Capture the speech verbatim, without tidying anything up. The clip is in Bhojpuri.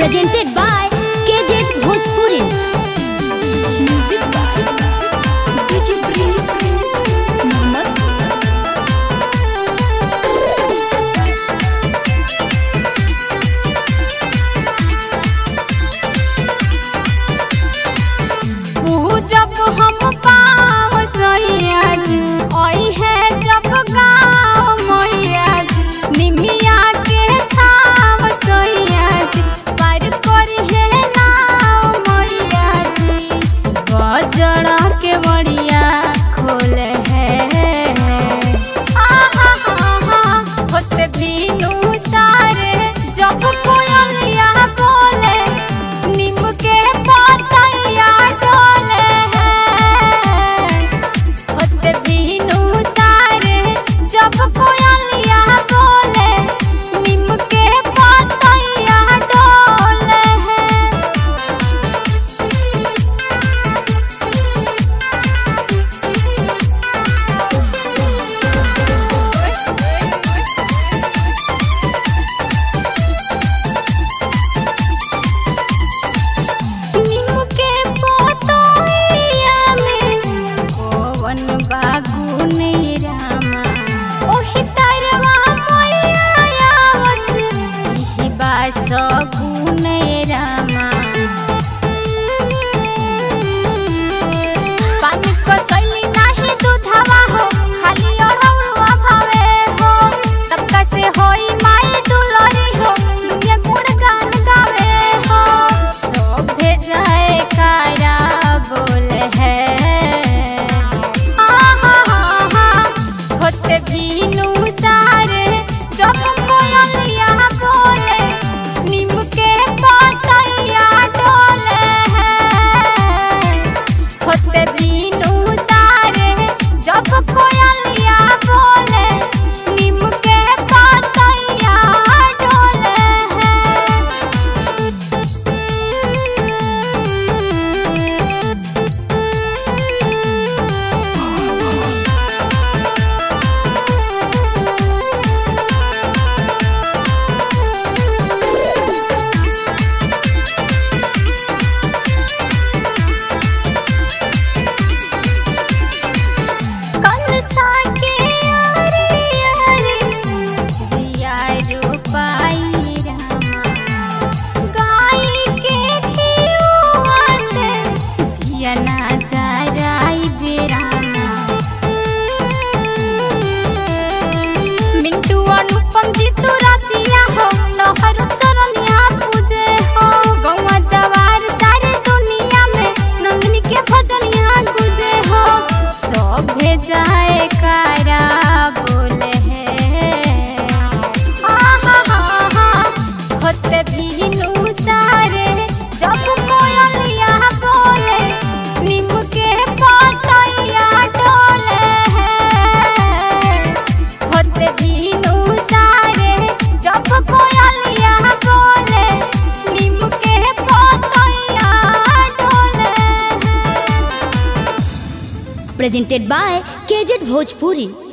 presented by K Z Bhojpuri. Music by D J Prince Mohammed. जब हम पाँव सोइया जी ओई है जब गाँव मोइया जी निमिया के छाव सोइया जी पार करी है नाव मोइया जी बजड़ा के मड़िया खोले है आहा हा होते बीनू सारे जब कोयलिया बोले नीम के पतैया डोले जब कोयलिया बोले नीम के पतैया डोले नीम के पतैया में कौन बागु नहीं रामा ओही तरवा मोया आवस इही बास गुने रामा पानी को सैली नाही दूधवा हो खाली अड़ौलवा भावे हो तब कैसे होई माई दुलरी हो दुनिया गुणगान गावे हो शोभे जाए कारा बोले है होते बीनू सारे जब कोयलिया बोले नीम के पतैया डोले होते बीनू सारे जब कोयलिया बोले नीम के पतैया डोले जाए कारा बोले है आहा हा होते बीनू सारे जब कोयलिया बोले नीम के पतैया डोले होते बीनू सारे जब कोयलिया बोले नीम के पतैया डोले Presented by K Z Bhojpuri.